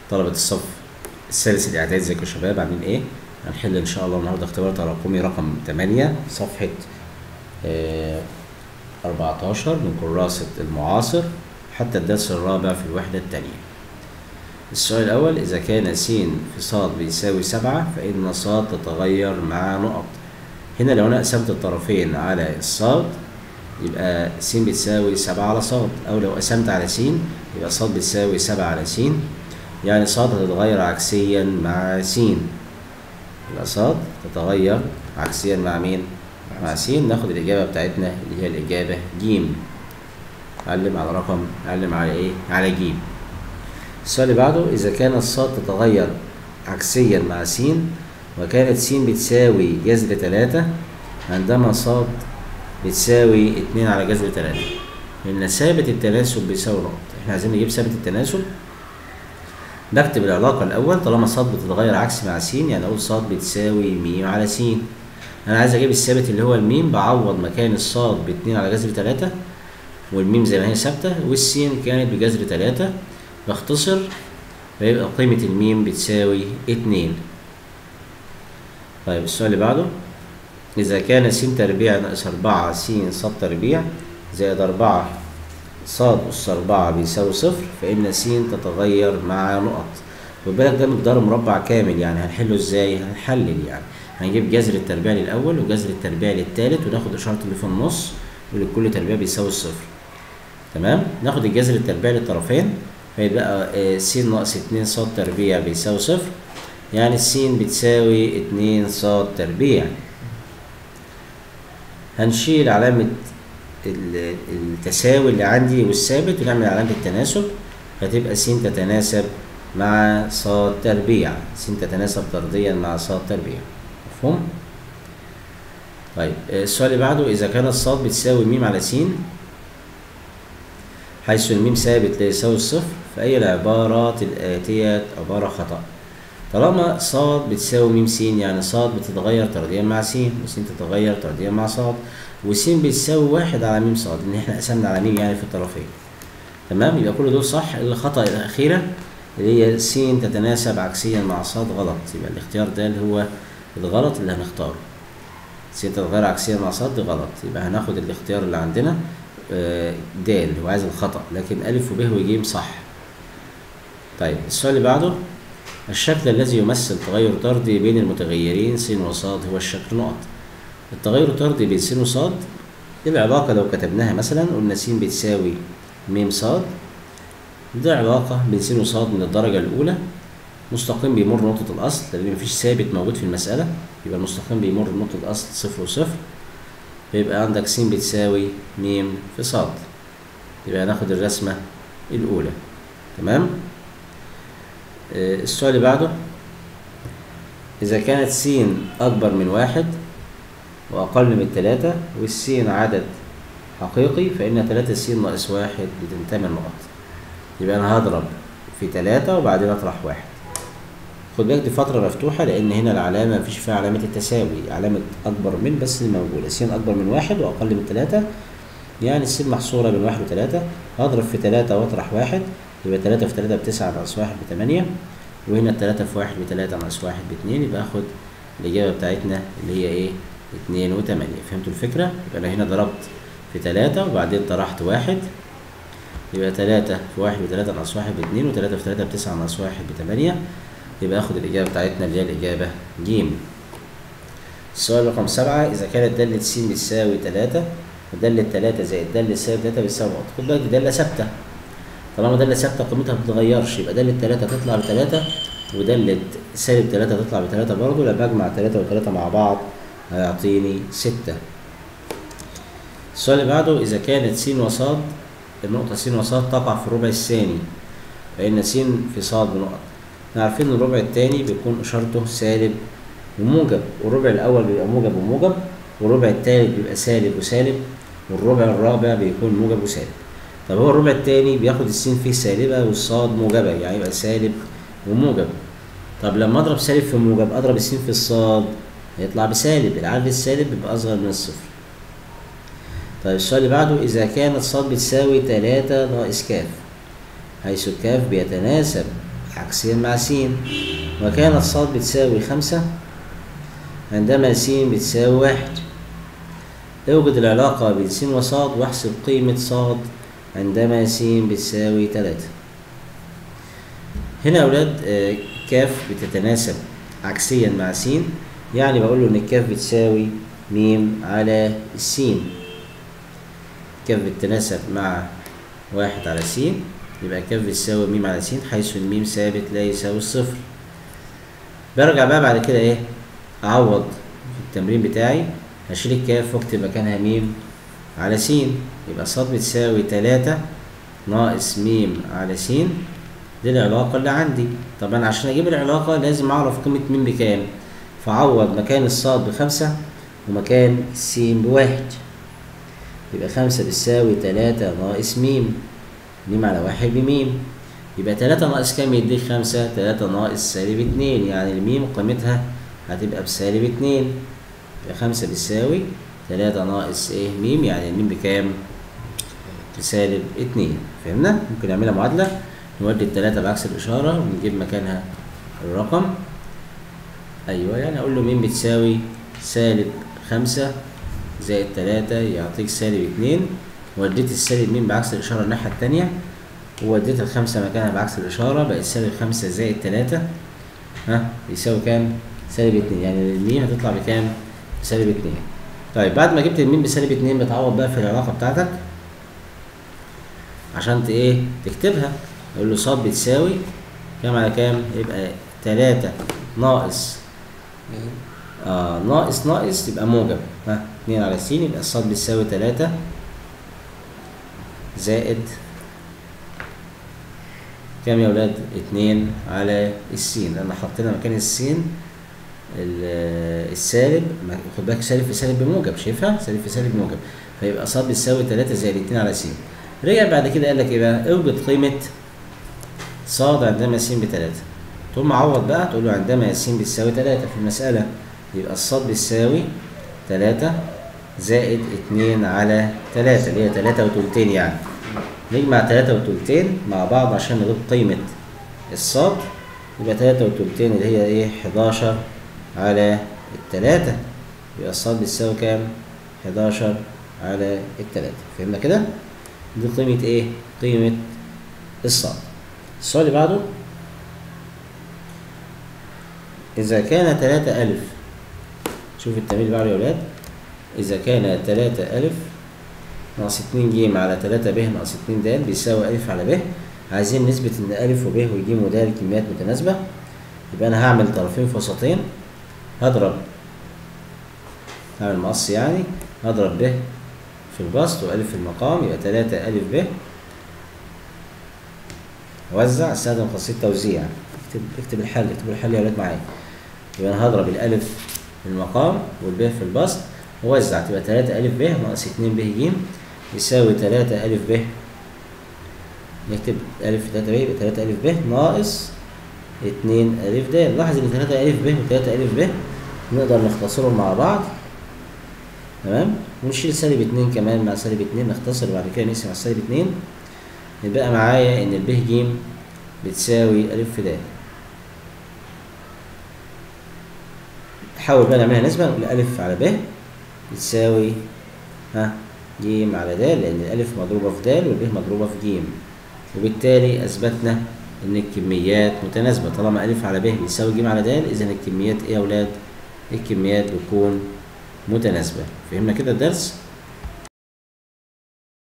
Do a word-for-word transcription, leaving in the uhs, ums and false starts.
طلبة الصف الثالث الإعدادي، ازيكم يا شباب، عاملين إيه؟ هنحل إن شاء الله النهاردة اختبار تراكمي رقم تمانية، صفحة آه أربعتاشر من كراسة المعاصر حتى الدرس الرابع في الوحدة الثانية. السؤال الأول: إذا كان س في ص بيساوي سبعة فإن ص تتغير مع نقط. هنا لو أنا قسمت الطرفين على الصاد يبقى س بتساوي سبعة على ص، أو لو قسمت على س يبقى ص بتساوي سبعة على س، يعني ص هتتغير عكسيا مع س. يبقى ص تتغير عكسيا مع مين؟ مع س. ناخد الإجابة بتاعتنا اللي هي الإجابة ج. علم على رقم، علم على إيه؟ على ج. السؤال اللي بعده: إذا كانت ص تتغير عكسيا مع س وكانت س بتساوي جذر تلاتة عندما ص بتساوي اتنين على جذر تلاتة، لأن ثابت التناسب بيساوي نقط. احنا عايزين نجيب ثابت التناسب. بكتب العلاقة الأول، طالما ص بتتغير عكسي مع س يعني أقول ص بتساوي م على س. أنا عايز أجيب الثابت اللي هو الميم، بعوض مكان الصاد باتنين على جذر تلاتة والميم زي ما هي ثابتة والسين كانت بجذر تلاتة، بختصر فيبقى قيمة الميم بتساوي اتنين. طيب السؤال اللي بعده: إذا كان س تربيع ناقص أربعة س ص تربيع زائد أربعة ص أس أربعة بيساوي صفر فإن س تتغير مع نقط. خد بالك ده مقدار مربع كامل، يعني هنحله ازاي؟ هنحلل يعني هنجيب جذر التربيع للأول وجذر التربيع للتالت وناخد إشارة اللي في النص ولكل تربيع بيساوي الصفر. تمام؟ ناخد الجذر التربيع للطرفين فيبقى س ناقص اتنين ص تربيع بيساوي صفر، يعني س بتساوي اتنين ص تربيع. هنشيل علامة التساوي اللي عندي والثابت ونعمل علامة التناسب، فتبقى س تتناسب مع ص تربيع، س تتناسب طرديا مع ص تربيع. مفهوم؟ طيب السؤال اللي بعده: إذا كانت ص بتساوي م على س حيث الميم ثابت لا يساوي الصفر فأي العبارات الآتية عبارة خطأ. طالما ص بتساوي م س يعني ص بتتغير طرديا مع س وس تتغير طرديا مع ص، وس بتساوي واحد على م ص، ان احنا قسمنا على م يعني في الطرفين. تمام؟ يبقى كل دول صح. الخطأ الأخيرة اللي هي س تتناسب عكسيا مع ص غلط، يبقى الاختيار ده اللي هو الغلط اللي هنختاره. س تتغير عكسيا مع ص دي غلط، يبقى هناخد الاختيار اللي عندنا د اللي هو عايز الخطأ، لكن أ وب وج صح. طيب السؤال اللي بعده: الشكل الذي يمثل تغير طردي بين المتغيرين س وص هو الشكل نقط. التغير الطردي بين س وص العلاقة لو كتبناها مثلا قلنا س بتساوي م ص، دي علاقة بين س وص من الدرجة الأولى. مستقيم بيمر نقطة الأصل لأن مفيش ثابت موجود في المسألة، يبقى المستقيم بيمر نقطة الأصل صفر وصفر، فيبقى عندك س بتساوي م في ص. يبقى هناخد الرسمة الأولى. تمام؟ آه السؤال اللي بعده: إذا كانت س أكبر من واحد وأقل من تلاتة والسين عدد حقيقي فإن تلاتة س ناقص واحد بتنتمي النقط. يبقى أنا هضرب في تلاتة وبعدين أطرح واحد. خد بالك دي فترة مفتوحة لأن هنا العلامة مفيش فيها علامة التساوي، علامة أكبر من بس اللي موجودة. س أكبر من واحد وأقل من تلاتة يعني الس محصورة بين واحد وتلاتة. هضرب في تلاتة وأطرح واحد، يبقى تلاتة في تلاتة بتسعة ناقص واحد بتمانية، وهنا التلاتة في واحد بتلاتة ناقص واحد باتنين، يبقى آخد الإجابة بتاعتنا اللي هي إيه؟ اتنين وتمانية. فهمتوا الفكرة؟ يبقى أنا هنا ضربت في تلاتة وبعدين طرحت واحد، يبقى تلاتة في واحد بتلاتة ناقص واحد باتنين، وتلاتة في تلاتة بتسعة ناقص واحد بتمانية، يبقى آخد الإجابة بتاعتنا اللي هي الإجابة ج. السؤال رقم سبعة: إذا كانت دالة س بتساوي تلاتة ودالة تلاتة زائد دالة سالب تلاتة بتساوي نقط. خد بالك دي دالة ثابتة، طالما دالة ثابتة قيمتها ما بتتغيرش يبقى دالة تلاتة تطلع بتلاتة ودالة سالب تلاتة تطلع بتلاتة برضه. لما أجمع تلاتة وتلاتة مع بعض هيعطيني ستة. السؤال اللي بعده: إذا كانت س وص النقطة س وص تقع في الربع الثاني فإن س في ص بنقط. احنا عارفين إن الربع الثاني بيكون إشارته سالب وموجب، والربع الأول بيبقى موجب وموجب، والربع الثالث بيبقى سالب وسالب، والربع الرابع بيكون موجب وسالب. طب هو الربع الثاني بياخد السين فيه سالبة والصاد موجبة، يعني يبقى سالب وموجب. طب لما أضرب سالب في موجب أضرب السين في الصاد هيطلع بسالب، العدد السالب بيبقى أصغر من الصفر. طيب السؤال اللي بعده: إذا كانت ص بتساوي تلاتة ناقص ك حيث ك بيتناسب عكسيا مع س، وكانت ص بتساوي خمسة عندما س بتساوي واحد. اوجد العلاقة بين س وص واحسب قيمة ص عندما س بتساوي تلاتة. هنا يا أولاد ك بتتناسب عكسيا مع س، يعني بقول له إن ك بتساوي م على الس. ك بتتناسب مع واحد على س، يبقى ك بتساوي م على س، حيث الم ثابت لا يساوي الصفر. برجع بقى بعد كده إيه؟ أعوض في التمرين بتاعي، هشيل الكاف واكتب مكانها م على س، يبقى ص بتساوي تلاتة ناقص م على س. دي العلاقة اللي عندي. طبعا عشان أجيب العلاقة لازم أعرف قيمة م بكام، فأعوض مكان الصاد بخمسة ومكان الس بواحد، يبقى خمسة بتساوي تلاتة ناقص م، م على واحد بم، يبقى تلاتة ناقص كام يديك خمسة؟ تلاتة ناقص سالب اتنين، يعني الميم قيمتها هتبقى بسالب اتنين، يبقى خمسة بتساوي تلاتة ناقص ايه م، يعني الميم بكام؟ بسالب اتنين. فهمنا؟ ممكن نعملها معادلة، نودي التلاتة بعكس الإشارة ونجيب مكانها الرقم. أيوه، يعني أقول له م بتساوي سالب خمسة زائد تلاتة يعطيك سالب اتنين، وديت السالب م بعكس الإشارة الناحية التانية، ووديت الخمسة مكانها بعكس الإشارة، بقت سالب خمسة زائد تلاتة ها يساوي كام؟ سالب اتنين، يعني الميم هتطلع بكام؟ بسالب اتنين. طيب بعد ما جبت الميم بسالب اتنين بتعوض بقى في العلاقة بتاعتك عشان ت ايه؟ تكتبها. اقول له ص بتساوي كام على كام؟ يبقى تلاتة ناقص اه ناقص ناقص يبقى موجب، ها اتنين على س، يبقى الص بتساوي تلاتة زائد كام يا ولاد؟ اتنين على السين، لأن حطينا مكان السين السالب، خد بالك سالب في سالب بموجب، شايفها؟ سالب في سالب بموجب، فيبقى ص بتساوي تلاتة زائد اتنين على س. رجع بعد كده قال لك ايه بقى؟ اوجد قيمة ص عندما س بتلاتة. تقوم معوض بقى تقول له عندما س بتساوي تلاتة في المسألة، يبقى الص بتساوي تلاتة زائد اتنين على تلاتة اللي هي تلاتة وتلتين، يعني نجمع تلاتة وتلتين مع بعض عشان نجيب قيمة الصاد، يبقى تلاتة وتلتين اللي هي ايه؟ حداشر على التلاتة، يبقى الصاد بتساوي كام؟ حداشر على التلاتة. فهمنا كده؟ دي قيمة ايه؟ قيمة الصاد. السؤال اللي بعده، إذا كان تلاتة ألف، شوف التمرين اللي بعده يا ولاد، إذا كان تلاتة ألف ناقص اتنين ج على تلاتة ب ناقص اتنين د بيساوي أ على ب، عايزين نثبت إن أ وب وج ود كميات متناسبة، يبقى أنا هعمل طرفين في وسطين، هضرب هعمل مقص يعني، هضرب ب في البسط وأ في المقام، يبقى تلاتة أ ب، أوزع، استخدم خاصية توزيع، اكتب اكتب الحل، اكتب الحل يا ولاد معايا، يبقى أنا هضرب الألف في المقام والب في البسط ووزع، تبقى تلاتة أ ب ناقص اتنين ب ج يساوي تلاتة أ ب، نكتب أ في تلاتة ب يبقى تلاتة أ ب ناقص اتنين أ د. لاحظ إن تلاتة أ ب وتلاتة أ ب نقدر نختصرهم مع بعض، تمام، ونشيل سالب اتنين كمان مع سالب اتنين، نختصر وبعد كده نقسم على سالب اتنين، يبقى معايا إن الب ج بتساوي أ د. نحاول بقى نعملها نسبة، نقول أ على ب بتساوي ها ج على د، لأن الألف مضروبة في د والب مضروبة في ج، وبالتالي أثبتنا إن الكميات متناسبة. طالما أ على ب بيساوي ج على د، إذا الكميات إيه يا أولاد؟ الكميات بتكون متناسبة. فهمنا كده الدرس؟